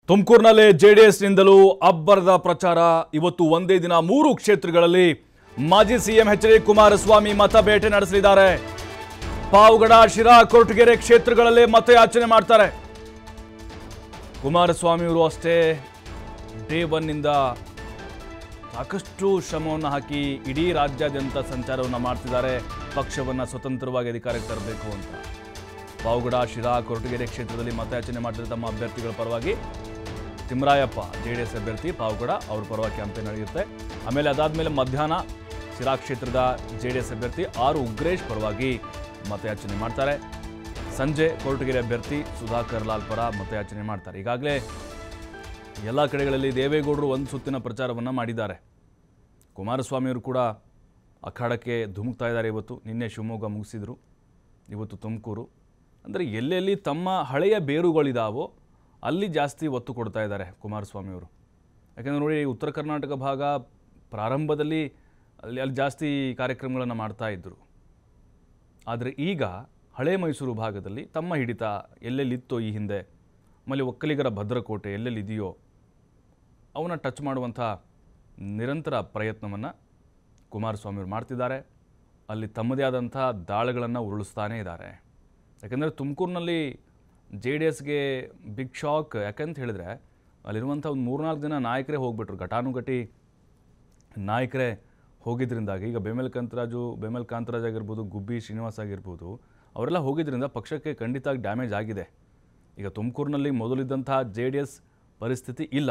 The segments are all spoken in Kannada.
ತುಮಕೂರಿನಲ್ಲಿ ಜೆಡಿಎಸ್ನಿಂದಲೂ ಅಬ್ಬರದ ಪ್ರಚಾರ. ಇವತ್ತು ಒಂದೇ ದಿನ 3 ಕ್ಷೇತ್ರಗಳಲ್ಲಿ ಮಾಜಿ ಸಿಎಂ ಎಚ್.ಡಿ. ಕುಮಾರಸ್ವಾಮಿ ಮತಬೇಟೆ ನಡೆಸಲಿದ್ದಾರೆ. ಪಾವಗಡ, ಶಿರಾ, ಕೊರಟಗೆರೆ ಕ್ಷೇತ್ರಗಳಲ್ಲಿ ಮತಯಾಚನೆ ಮಾಡ್ತಾರೆ. ಕುಮಾರಸ್ವಾಮಿ ಅವರು ಅಷ್ಟೇ ಡೇ 1 ನಿಂದ ಸಾಕಷ್ಟು ಶ್ರಮವನ್ನು ಹಾಕಿ ಇಡೀ ರಾಜ್ಯಾದ್ಯಂತ ಸಂಚಾರವನ್ನು ಮಾಡ್ತಿದ್ದಾರೆ. ಪಕ್ಷವನ್ನು ಸ್ವತಂತ್ರವಾಗಿ ಅಧಿಕಾರಕ್ಕೆ ತರಬೇಕು ಅಂತ. ಪಾವಗಡ, ಶಿರಾ, ಕೊರಟಗೆರೆ ಕ್ಷೇತ್ರದಲ್ಲಿ ಮತಯಾಚನೆ ಮಾಡಿದ ತಮ್ಮ ಅಭ್ಯರ್ಥಿಗಳ ಪರವಾಗಿ ತಿಮ್ಮರಾಯಪ್ಪ ಜೆಡಿಎಸ್ ಅಭ್ಯರ್ಥಿ ಪಾವಗಡ ಅವ್ರ ಪರವಾಗಿ ಕ್ಯಾಂಪೇನ್ ನಡೆಯುತ್ತೆ. ಆಮೇಲೆ ಅದಾದಮೇಲೆ ಮಧ್ಯಾಹ್ನ ಶಿರಾ ಕ್ಷೇತ್ರದ ಜೆಡಿಎಸ್ ಅಭ್ಯರ್ಥಿ ಆರ್ ಉಗ್ರೇಶ್ ಪರವಾಗಿ ಮತಯಾಚನೆ ಮಾಡ್ತಾರೆ. ಸಂಜೆ ಕೊರಟಗೆರೆ ಅಭ್ಯರ್ಥಿ ಸುಧಾಕರ್ ಲಾಲ್ ಪರ ಮತಯಾಚನೆ ಮಾಡ್ತಾರೆ. ಈಗಾಗಲೇ ಎಲ್ಲ ಕಡೆಗಳಲ್ಲಿ ದೇವೇಗೌಡರು ಒಂದು ಸುತ್ತಿನ ಪ್ರಚಾರವನ್ನು ಮಾಡಿದ್ದಾರೆ. ಕುಮಾರಸ್ವಾಮಿಯವರು ಕೂಡ ಅಖಾಡಕ್ಕೆ ಧುಮುಕ್ತಾ ಇದ್ದಾರೆ. ನಿನ್ನೆ ಶಿವಮೊಗ್ಗ ಮುಗಿಸಿದರು, ಇವತ್ತು ತುಮಕೂರು. ಅಂದರೆ ಎಲ್ಲೆಲ್ಲಿ ತಮ್ಮ ಹಳೆಯ ಬೇರುಗಳಿದಾವೋ ಅಲ್ಲಿ ಜಾಸ್ತಿ ಒತ್ತು ಕೊಡ್ತಾ ಇದ್ದಾರೆ ಕುಮಾರಸ್ವಾಮಿಯವರು. ಯಾಕೆಂದರೆ ನೋಡಿ, ಉತ್ತರ ಕರ್ನಾಟಕ ಭಾಗ ಪ್ರಾರಂಭದಲ್ಲಿ ಅಲ್ಲಿ ಜಾಸ್ತಿ ಕಾರ್ಯಕ್ರಮಗಳನ್ನು ಮಾಡ್ತಾ ಇದ್ದರು. ಆದರೆ ಈಗ ಹಳೆ ಮೈಸೂರು ಭಾಗದಲ್ಲಿ ತಮ್ಮ ಹಿಡಿತ ಎಲ್ಲೆಲ್ಲಿತ್ತೋ ಈ ಹಿಂದೆ, ಆಮೇಲೆ ಒಕ್ಕಲಿಗರ ಭದ್ರಕೋಟೆ ಎಲ್ಲೆಲ್ಲಿದೆಯೋ ಅವನ್ನ ಟಚ್ ಮಾಡುವಂಥ ನಿರಂತರ ಪ್ರಯತ್ನವನ್ನು ಕುಮಾರಸ್ವಾಮಿಯವರು ಮಾಡ್ತಿದ್ದಾರೆ. ಅಲ್ಲಿ ತಮ್ಮದೇ ಆದಂಥ ದಾಳಗಳನ್ನು ಉರುಳಿಸ್ತಾನೇ ಇದ್ದಾರೆ. ಯಾಕೆಂದರೆ ತುಮಕೂರಿನಲ್ಲಿ ಜೆ.ಡಿ.ಎಸ್ಗೆ ಬಿಗ್ ಶಾಕ್. ಯಾಕಂತ ಹೇಳಿದ್ರೆ ಅಲ್ಲಿರುವಂಥ ಒಂದು 3-4 ಜನ ನಾಯಕರೇ ಹೋಗ್ಬಿಟ್ರು, ಘಟಾನುಘಟಿ ನಾಯಕರೇ ಹೋಗಿದ್ರಿಂದಾಗಿ. ಈಗ ಬೇಮೇಲ್ ಕಾಂತರಾಜ್ ಆಗಿರ್ಬೋದು, ಗುಬ್ಬಿ ಶ್ರೀನಿವಾಸ್ ಆಗಿರ್ಬೋದು, ಅವರೆಲ್ಲ ಹೋಗಿದ್ರಿಂದ ಪಕ್ಷಕ್ಕೆ ಖಂಡಿತ ಡ್ಯಾಮೇಜ್ ಆಗಿದೆ. ಈಗ ತುಮಕೂರಿನಲ್ಲಿ ಮೊದಲಿದ್ದಂಥ ಜೆ.ಡಿ.ಎಸ್ ಪರಿಸ್ಥಿತಿ ಇಲ್ಲ.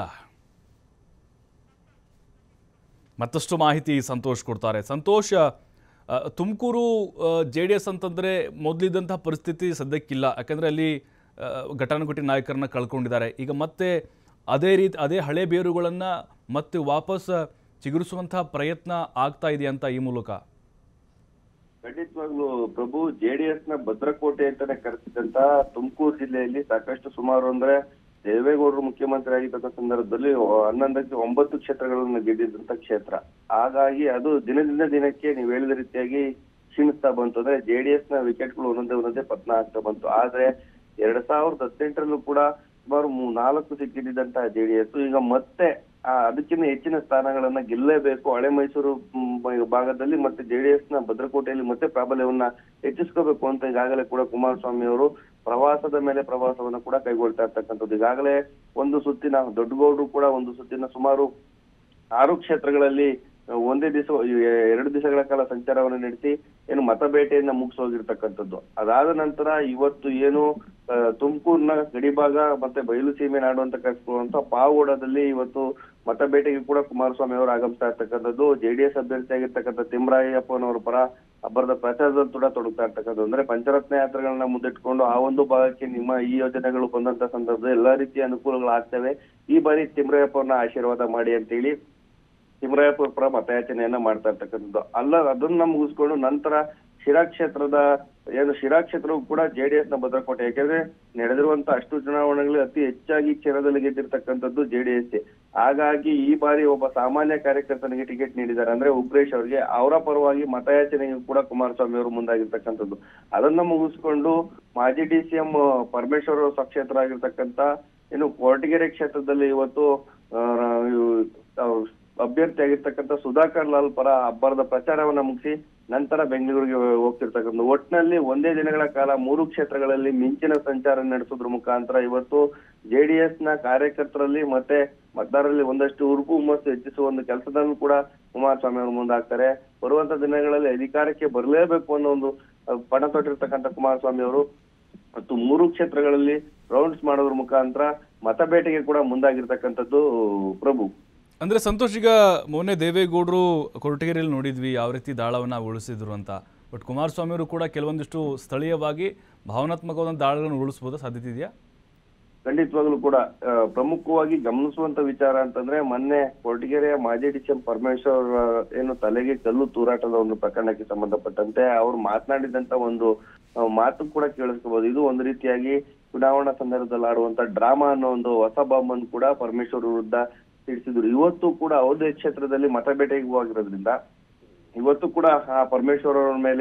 ಮತ್ತಷ್ಟು ಮಾಹಿತಿ ಸಂತೋಷ್ ಕೊಡ್ತಾರೆ. ಸಂತೋಷ್, ತುಮಕೂರು ಜೆ.ಡಿ.ಎಸ್ ಅಂತಂದರೆ ಮೊದಲಿದ್ದಂಥ ಪರಿಸ್ಥಿತಿ ಸದ್ಯಕ್ಕಿಲ್ಲ. ಯಾಕಂದರೆ ಅಲ್ಲಿ ಘಟಾನುಘಟಿ ನಾಯಕರನ್ನ ಕಳ್ಕೊಂಡಿದ್ದಾರೆ. ಈಗ ಮತ್ತೆ ಅದೇ ಹಳೆ ಬೇರುಗಳನ್ನು ಮತ್ತೆ ವಾಪಸ್ ಚಿಗುರಿಸುವಂತಹ ಪ್ರಯತ್ನ ಆಗ್ತಾ ಇದೆ ಅಂತ ಈ ಮೂಲಕ. ಖಂಡಿತವಾಗ್ಲೂ ಪ್ರಭು, ಜೆಡಿಎಸ್ ನ ಭದ್ರಕೋಟೆ ಅಂತಾನೆ ಕರೆಸಿದಂತ ತುಮಕೂರು ಜಿಲ್ಲೆಯಲ್ಲಿ ಸಾಕಷ್ಟು ಸುಮಾರು ಅಂದ್ರೆ ದೇವೇಗೌಡರು ಮುಖ್ಯಮಂತ್ರಿ ಆಗಿದ್ದ ಸಂದರ್ಭದಲ್ಲಿ 11ಕ್ಕೆ 9 ಕ್ಷೇತ್ರಗಳನ್ನು ಗೆದ್ದಿದ್ದಂತ ಕ್ಷೇತ್ರ. ಹಾಗಾಗಿ ಅದು ದಿನದಿಂದ ದಿನಕ್ಕೆ ನೀವು ಹೇಳಿದ ರೀತಿಯಾಗಿ ಕ್ಷೀಣಿಸ್ತಾ ಬಂತು. ಅಂದ್ರೆ ಜೆಡಿಎಸ್ ನ ವಿಕೆಟ್ಗಳು ಒಂದೊಂದೇ ಪತನ ಆಗ್ತಾ ಬಂತು. ಆದ್ರೆ 2018ರಲ್ಲೂ ಕೂಡ ಸುಮಾರು 4 ಸಿಕ್ಕಿದ್ದಂತಹ ಜೆಡಿಎಸ್ ಈಗ ಮತ್ತೆ ಅದಕ್ಕಿಂತ ಹೆಚ್ಚಿನ ಸ್ಥಾನಗಳನ್ನ ಗೆಲ್ಲಲೇಬೇಕು. ಹಳೆ ಮೈಸೂರು ಭಾಗದಲ್ಲಿ ಮತ್ತೆ ಜೆಡಿಎಸ್ ನ ಭದ್ರಕೋಟೆಯಲ್ಲಿ ಮತ್ತೆ ಪ್ರಾಬಲ್ಯವನ್ನ ಹೆಚ್ಚಿಸ್ಕೋಬೇಕು ಅಂತ ಈಗಾಗಲೇ ಕೂಡ ಕುಮಾರಸ್ವಾಮಿ ಅವರು ಪ್ರವಾಸದ ಮೇಲೆ ಪ್ರವಾಸವನ್ನ ಕೂಡ ಕೈಗೊಳ್ತಾ ಇರ್ತಕ್ಕಂಥದ್ದು. ಈಗಾಗಲೇ ಒಂದು ಸುತ್ತಿನ ದೊಡ್ಡಗೌಡರು ಕೂಡ ಒಂದು ಸುತ್ತಿನ ಸುಮಾರು 6 ಕ್ಷೇತ್ರಗಳಲ್ಲಿ ಒಂದೇ ದಿವಸ 2 ದಿವಸಗಳ ಕಾಲ ಸಂಚಾರವನ್ನು ನಡೆಸಿ ಏನು ಮತಬೇಟೆಯನ್ನ ಮುಗಿಸೋಗಿರ್ತಕ್ಕಂಥದ್ದು. ಅದಾದ ನಂತರ ಇವತ್ತು ಏನು ತುಮಕೂರಿನ ಗಡಿಭಾಗ ಮತ್ತೆ ಬಯಲು ಸೀಮೆ ನಾಡು ಅಂತ ಕರೆಸಿಕೊಳ್ಳುವಂತ ಪಾವಗಡದಲ್ಲಿ ಇವತ್ತು ಮತಬೇಟೆಗೆ ಕೂಡ ಕುಮಾರಸ್ವಾಮಿ ಅವರು ಆಗಮಿಸ್ತಾ ಇರ್ತಕ್ಕಂಥದ್ದು. ಜೆಡಿಎಸ್ ಅಭ್ಯರ್ಥಿ ಆಗಿರ್ತಕ್ಕಂಥ ತಿಮ್ಮರಾಯಪ್ಪನವರ ಪರ ಅಬ್ಬರದ ಪ್ರಚಾರದಲ್ಲಿ ಕೂಡ ತೊಡಗ್ತಾ ಇರ್ತಕ್ಕಂಥದ್ದು. ಅಂದ್ರೆ ಪಂಚರತ್ನ ಯಾತ್ರೆಗಳನ್ನ ಮುಂದಿಟ್ಕೊಂಡು ಆ ಒಂದು ಭಾಗಕ್ಕೆ ನಿಮ್ಮ ಈ ಯೋಜನೆಗಳು ಬಂದಂತ ಸಂದರ್ಭದಲ್ಲಿ ಎಲ್ಲಾ ರೀತಿಯ ಅನುಕೂಲಗಳಾಗ್ತವೆ, ಈ ಬಾರಿ ತಿಮ್ಮರಾಯಪ್ಪನ ಆಶೀರ್ವಾದ ಮಾಡಿ ಅಂತೇಳಿ ತಿಮ್ಮರಾಯಪ್ಪ ಪರ ಮತಯಾಚನೆಯನ್ನ ಮಾಡ್ತಾ ಇರ್ತಕ್ಕಂಥದ್ದು. ಅದನ್ನ ಮುಗಿಸ್ಕೊಂಡು ನಂತರ ಶಿರಾ ಕ್ಷೇತ್ರವು ಕೂಡ ಜೆಡಿಎಸ್ ನ ಭದ್ರಕೋಟೆ. ಯಾಕೆಂದ್ರೆ ನಡೆದಿರುವಂತ ಅಷ್ಟು ಚುನಾವಣೆಗಳಲ್ಲಿ ಅತಿ ಹೆಚ್ಚಾಗಿ ಕ್ಷೇತ್ರದಲ್ಲಿ ಗೆದ್ದಿರ್ತಕ್ಕಂಥದ್ದು ಜೆಡಿಎಸ್. ಹಾಗಾಗಿ ಈ ಬಾರಿ ಒಬ್ಬ ಸಾಮಾನ್ಯ ಕಾರ್ಯಕರ್ತನಿಗೆ ಟಿಕೆಟ್ ನೀಡಿದ್ದಾರೆ, ಅಂದ್ರೆ ಉಗ್ರೇಶ್ ಅವರಿಗೆ. ಅವರ ಪರವಾಗಿ ಮತಯಾಚನೆಗೂ ಕೂಡ ಕುಮಾರಸ್ವಾಮಿ ಅವರು ಮುಂದಾಗಿರ್ತಕ್ಕಂಥದ್ದು. ಅದನ್ನ ಮುಗಿಸ್ಕೊಂಡು ಮಾಜಿ ಡಿ.ಸಿ.ಎಂ ಪರಮೇಶ್ವರ್ ಸ್ವಕ್ಷೇತ್ರ ಆಗಿರ್ತಕ್ಕಂಥ ಏನು ಕೊರಟಗೆರೆ ಕ್ಷೇತ್ರದಲ್ಲಿ ಇವತ್ತು ಅಭ್ಯರ್ಥಿ ಆಗಿರ್ತಕ್ಕಂಥ ಸುಧಾಕರ್ ಲಾಲ್ ಪರ ಅಬ್ಬರದ ಪ್ರಚಾರವನ್ನ ಮುಗಿಸಿ ನಂತರ ಬೆಂಗಳೂರಿಗೆ ಹೋಗ್ತಿರ್ತಕ್ಕಂಥ. ಒಟ್ಟಿನಲ್ಲಿ ಒಂದೇ ದಿನಗಳ ಕಾಲ 3 ಕ್ಷೇತ್ರಗಳಲ್ಲಿ ಮಿಂಚಿನ ಸಂಚಾರ ನಡೆಸೋದ್ರ ಮುಖಾಂತರ ಇವತ್ತು ಜೆಡಿಎಸ್ ನ ಕಾರ್ಯಕರ್ತರಲ್ಲಿ ಮತ್ತೆ ಮತದಾರರಲ್ಲಿ ಒಂದಷ್ಟು ಉರುಪು ಹುಮ್ಮಸ್ಸು ಹೆಚ್ಚಿಸುವ ಒಂದು ಕೆಲಸದಲ್ಲೂ ಕೂಡ ಕುಮಾರಸ್ವಾಮಿ ಅವರು ಮುಂದಾಗ್ತಾರೆ. ಬರುವಂತ ದಿನಗಳಲ್ಲಿ ಅಧಿಕಾರಕ್ಕೆ ಬರಲೇಬೇಕು ಅನ್ನೋ ಒಂದು ಪಣ ತೊಟ್ಟಿರ್ತಕ್ಕಂಥ ಕುಮಾರಸ್ವಾಮಿ ಅವರು ಮತ್ತು 3 ಕ್ಷೇತ್ರಗಳಲ್ಲಿ ರೌಂಡ್ಸ್ ಮಾಡೋದ್ರ ಮುಖಾಂತರ ಮತಬೇಟೆಗೆ ಕೂಡ ಮುಂದಾಗಿರ್ತಕ್ಕಂಥದ್ದು ಪ್ರಭು. ಅಂದರೆ ಸಂತೋಷ್, ಈಗ ಮೊನ್ನೆ ದೇವೇಗೌಡರು ಕೊರಟಗೆರೆಯಲ್ಲಿ ನೋಡಿದ್ವಿ ಯಾವ ರೀತಿ ದಾಳವನ್ನು ಉಳಿಸಿದ್ರು ಅಂತ. ಬಟ್ ಕುಮಾರಸ್ವಾಮಿ ಅವರು ಕೂಡ ಕೆಲವೊಂದಿಷ್ಟು ಸ್ಥಳೀಯವಾಗಿ ಭಾವನಾತ್ಮಕವಾದ ದಾಳಗಳನ್ನು ಉಳಿಸ್ಬೋದ ಸಾಧ್ಯತೆ ಇದೆಯಾ? ಖಂಡಿತವಾಗ್ಲೂ ಕೂಡ ಪ್ರಮುಖವಾಗಿ ಗಮನಿಸುವಂತ ವಿಚಾರ ಅಂತಂದ್ರೆ ಮೊನ್ನೆ ಕೊರಟಗೆರೆಯ ಮಾಜಿ ಡಿ.ಸಿ.ಎಂ ಪರಮೇಶ್ವರ್ ಏನು ತಲೆಗೆ ಕಲ್ಲು ತೂರಾಟದ ಒಂದು ಪ್ರಕರಣಕ್ಕೆ ಸಂಬಂಧಪಟ್ಟಂತೆ ಅವ್ರು ಮಾತನಾಡಿದಂತ ಒಂದು ಮಾತು ಕೂಡ ಕೇಳಿಸ್ಕೋಬಹುದು. ಇದು ಒಂದು ರೀತಿಯಾಗಿ ಚುನಾವಣಾ ಸಂದರ್ಭದಲ್ಲಿ ಆಡುವಂತ ಡ್ರಾಮಾ ಅನ್ನೋ ಒಂದು ಹೊಸ ಬಾಂಬ್ ಅನ್ನು ಕೂಡ ಪರಮೇಶ್ವರ್ ವಿರುದ್ಧ ತಿಳಿಸಿದ್ರು. ಇವತ್ತು ಕೂಡ ಯಾವುದೇ ಕ್ಷೇತ್ರದಲ್ಲಿ ಮತಬೇಟೆಗೆ ಹೋಗಿರೋದ್ರಿಂದ ಇವತ್ತು ಕೂಡ ಆ ಪರಮೇಶ್ವರ್ ಅವರ ಮೇಲೆ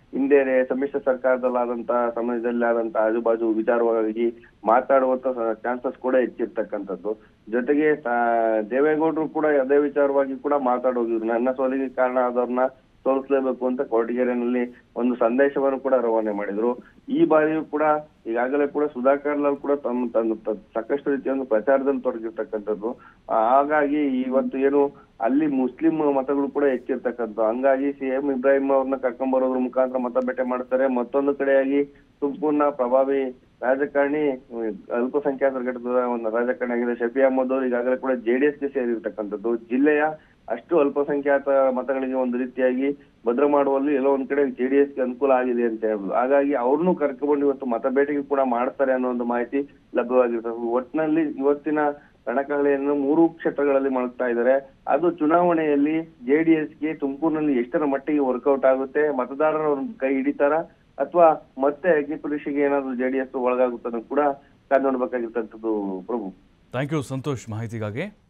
ಹಿಂದೆ ಸಮ್ಮಿಶ್ರ ಸರ್ಕಾರದಲ್ಲಾದಂತ ಸಮಯದಲ್ಲಿ ಆದಂತ ಆಜುಬಾಜು ವಿಚಾರವಾಗಿ ಮಾತಾಡುವಂತ ಚಾನ್ಸಸ್ ಕೂಡ ಹೆಚ್ಚಿರ್ತಕ್ಕಂಥದ್ದು. ಜೊತೆಗೆ ದೇವೇಗೌಡರು ಕೂಡ ಅದೇ ವಿಚಾರವಾಗಿ ಕೂಡ ಮಾತಾಡೋಗಿದ್ರು. ನನ್ನ ಸೋಲಿಗೆ ಕಾರಣ ಆದವ್ರನ್ನ ಸೋಲಿಸಲೇಬೇಕು ಅಂತ ಕೊರಟಗೆರೆನಲ್ಲಿ ಒಂದು ಸಂದೇಶವನ್ನು ಕೂಡ ರವಾನೆ ಮಾಡಿದ್ರು. ಈ ಬಾರಿಯೂ ಕೂಡ ಈಗಾಗಲೇ ಕೂಡ ಸುಧಾಕರ್ ಲಾಲ್ ಕೂಡ ತನ್ನ ಸಾಕಷ್ಟು ರೀತಿಯ ಒಂದು ಪ್ರಚಾರದಲ್ಲಿ ತೊಡಗಿರ್ತಕ್ಕಂಥದ್ದು. ಹಾಗಾಗಿ ಇವತ್ತು ಏನು ಅಲ್ಲಿ ಮುಸ್ಲಿಂ ಮತಗಳು ಕೂಡ ಹೆಚ್ಚಿರ್ತಕ್ಕಂಥ, ಹಂಗಾಗಿ CM ಇಬ್ರಾಹಿಂ ಅವ್ರನ್ನ ಕರ್ಕೊಂಡ್ ಬರೋದ್ರ ಮುಖಾಂತರ ಮತ ಬೇಟೆ ಮಾಡ್ತಾರೆ. ಮತ್ತೊಂದು ಕಡೆಯಾಗಿ ತುಮಕೂರಿನ ಪ್ರಭಾವಿ ರಾಜಕಾರಣಿ ಅಲ್ಪಸಂಖ್ಯಾತರ ಘಟಕದ ಒಂದು ರಾಜಕಾರಣಿ ಆಗಿದೆ ಶಫಿ ಅಹಮದ್ ಅವರು ಈಗಾಗಲೇ ಕೂಡ JDSಗೆ ಸೇರಿರ್ತಕ್ಕಂಥದ್ದು. ಜಿಲ್ಲೆಯ ಅಷ್ಟು ಅಲ್ಪಸಂಖ್ಯಾತ ಮತಗಳಿಗೆ ಒಂದು ರೀತಿಯಾಗಿ ಭದ್ರ ಮಾಡುವಲ್ಲಿ ಎಲ್ಲೋ ಒಂದ್ ಕಡೆ JDSಗೆ ಅನುಕೂಲ ಆಗಿದೆ ಅಂತ ಹೇಳ್ಬೋದು. ಹಾಗಾಗಿ ಅವ್ರನ್ನೂ ಕರ್ಕೊಂಡು ಇವತ್ತು ಮತ ಬೇಟೆಗೆ ಕೂಡ ಮಾಡ್ತಾರೆ ಅನ್ನೋ ಒಂದು ಮಾಹಿತಿ ಲಭ್ಯವಾಗಿರ್ತದೆ. ಒಟ್ಟಿನಲ್ಲಿ ಇವತ್ತಿನ ರಣಕಹಳೆಯನ್ನು 3 ಕ್ಷೇತ್ರಗಳಲ್ಲಿ ಮಾಡುತ್ತಾ ಇದ್ದಾರೆ. ಅದು ಚುನಾವಣೆಯಲ್ಲಿ JDSಗೆ ತುಮಕೂರಿನಲ್ಲಿ ಎಷ್ಟರ ಮಟ್ಟಿಗೆ ವರ್ಕೌಟ್ ಆಗುತ್ತೆ, ಮತದಾರರು ಅವ್ರ ಕೈ ಹಿಡಿತಾರ ಅಥವಾ ಮತ್ತೆ ಅಗ್ನಿಪರೀಕ್ಷೆಗೆ ಏನಾದ್ರು JDS ಒಳಗಾಗುತ್ತದೆ ಕೂಡ ಕಾದ್ ನೋಡ್ಬೇಕಾಗಿರ್ತಕ್ಕಂಥದ್ದು. ಪ್ರಭು, ಥ್ಯಾಂಕ್ ಯು ಸಂತೋಷ್ ಮಾಹಿತಿಗಾಗಿ.